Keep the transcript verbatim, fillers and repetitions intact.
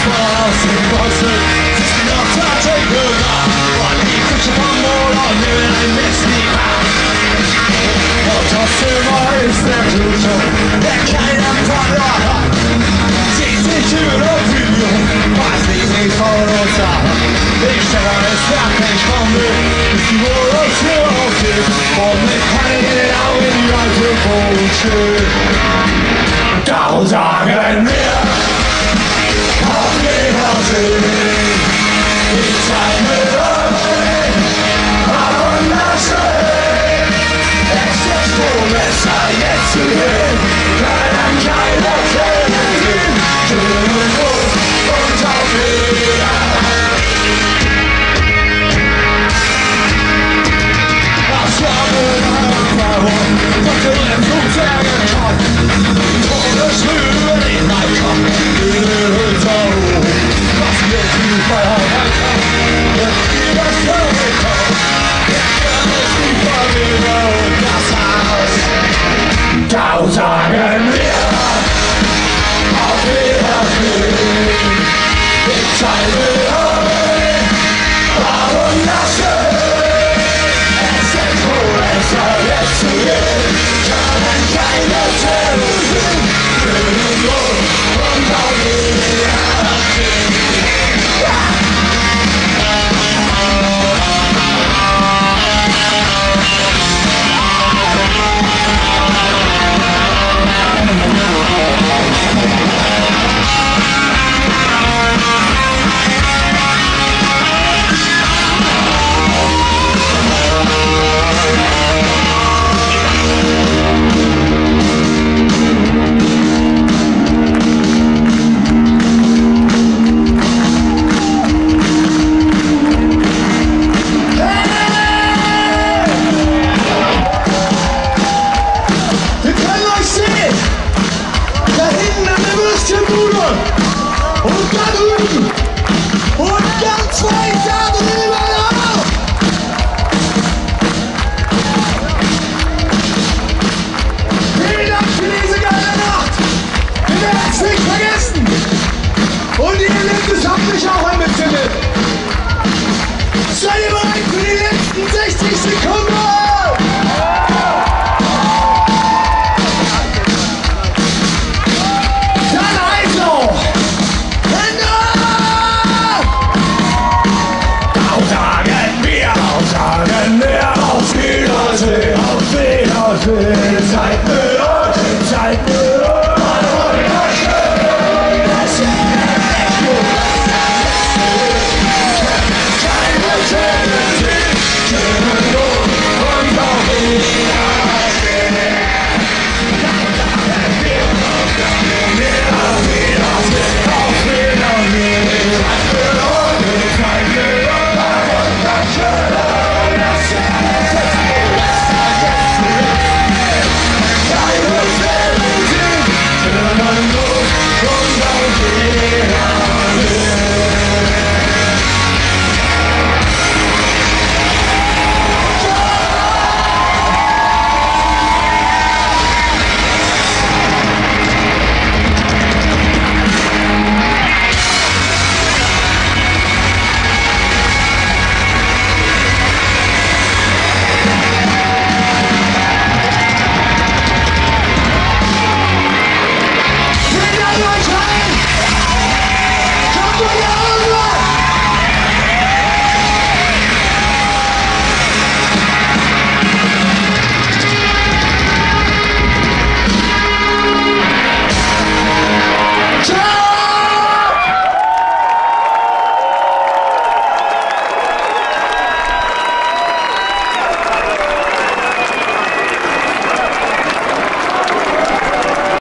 aus dem Boston, siehst du noch Taschenbürger und die Fische vom Moloch nehmen ein Messliga. Und das Zimmer ist der Zustand, der keinen Vater hat. Sieht sich über Video, was ich nicht von uns habe. Ich stelle es fertig von mir, bis die Revolution aufgeht. Und mit Panik in den Augen die alte Bullshit. Darum sagen wir, auf Wiedersehen. Die Zeit mit euch, aber wunderschön. Es ist wohl besser jetzt zu gehen, kann an keiner Stelle gehen. Schön und gut und auf Wiedersehen. Das war mit einer Erfahrung, was du im Flug sehr getan. Todesrübe in mein Kopf, in den Hütter. Was wir viel Freiheit haben, wird übers Vögel kommen. Wir können es nie verlieren und das Haus. Da sagen wir, auf Wiedersehen. Die Zeit mit euch war wunderschön. Es ist wohl besser jetzt zu gehen, kann an keiner Stelle sehen. Schön und gut und auf Wiedersehen. Da hinten an der Würstchenbude und dann